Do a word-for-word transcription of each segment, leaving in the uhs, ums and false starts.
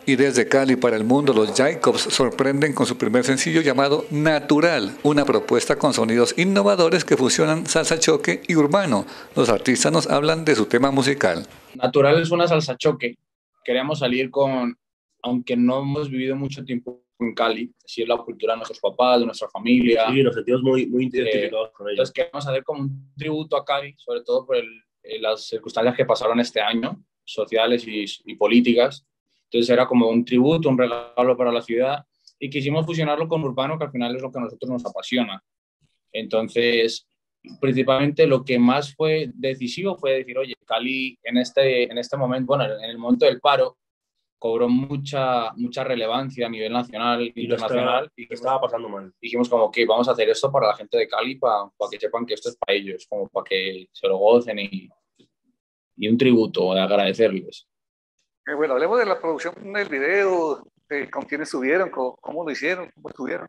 Y desde Cali para el mundo, los Jacobs sorprenden con su primer sencillo llamado Natural, una propuesta con sonidos innovadores que fusionan salsa choque y urbano. Los artistas nos hablan de su tema musical. Natural es una salsa choque. Queríamos salir con, aunque no hemos vivido mucho tiempo en Cali, así es la cultura de nuestros papás, de nuestra familia. Sí, nos sentimos muy, muy identificados eh, con ellos. Entonces queremos hacer como un tributo a Cali, sobre todo por el, eh, las circunstancias que pasaron este año, sociales y, y políticas. Entonces era como un tributo, un regalo para la ciudad y quisimos fusionarlo con urbano, que al final es lo que a nosotros nos apasiona. Entonces, principalmente lo que más fue decisivo fue decir, oye, Cali en este, en este momento, bueno, en el momento del paro, cobró mucha, mucha relevancia a nivel nacional e internacional. Y que estaba pasando mal. Dijimos como que vamos a hacer esto para la gente de Cali, para, para que sepan que esto es para ellos, como para que se lo gocen y, y un tributo, de agradecerles. Eh, bueno, hablemos de la producción del video, eh, con quiénes subieron, cómo, cómo lo hicieron, cómo estuvieron.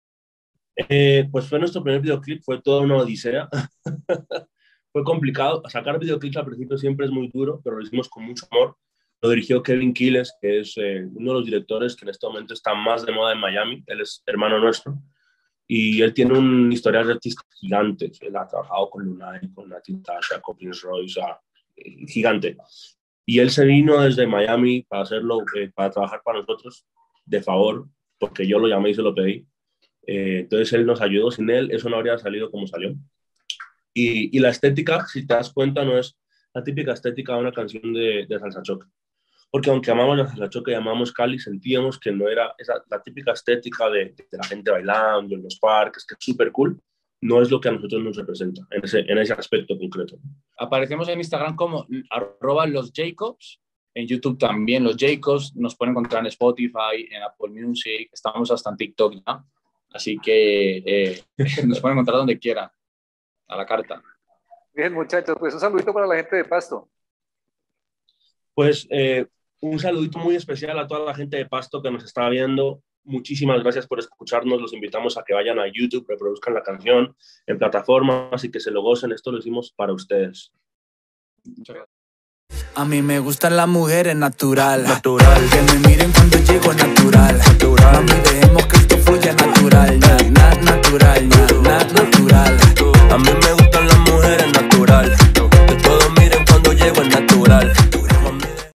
Eh, pues fue nuestro primer videoclip, fue toda una odisea. Fue complicado, sacar videoclips al principio siempre es muy duro, pero lo hicimos con mucho amor. Lo dirigió Kevin Quiles, que es eh, uno de los directores que en este momento está más de moda en Miami. Él es hermano nuestro y él tiene un historial de artistas gigante. Él ha trabajado con Lunay, con Nati Natasha, con Prince Royce, ah, eh, gigante. Y él se vino desde Miami para hacerlo, eh, para trabajar para nosotros de favor, porque yo lo llamé y se lo pedí. Eh, entonces él nos ayudó. Sin él eso no habría salido como salió. Y, y la estética, si te das cuenta, no es la típica estética de una canción de, de salsa choque. Porque aunque amamos la salsa choque y amamos Cali, sentíamos que no era esa, la típica estética de, de la gente bailando en los parques, que es súper cool. No es lo que a nosotros nos representa en ese, en ese aspecto concreto. Aparecemos en Instagram como arroba los Jacobs, en YouTube también los Jacobs, nos pueden encontrar en Spotify, en Apple Music, estamos hasta en TikTok ya, así que eh, nos pueden encontrar donde quieran, a la carta. Bien, muchachos, pues un saludito para la gente de Pasto. Pues eh, un saludito muy especial a toda la gente de Pasto que nos está viendo. Muchísimas gracias por escucharnos. Los invitamos a que vayan a YouTube, reproduzcan la canción en plataformas y que se lo gocen. Esto lo hicimos para ustedes. A mí me gustan las mujeres natural, natural. Que me miren cuando llego natural, natural.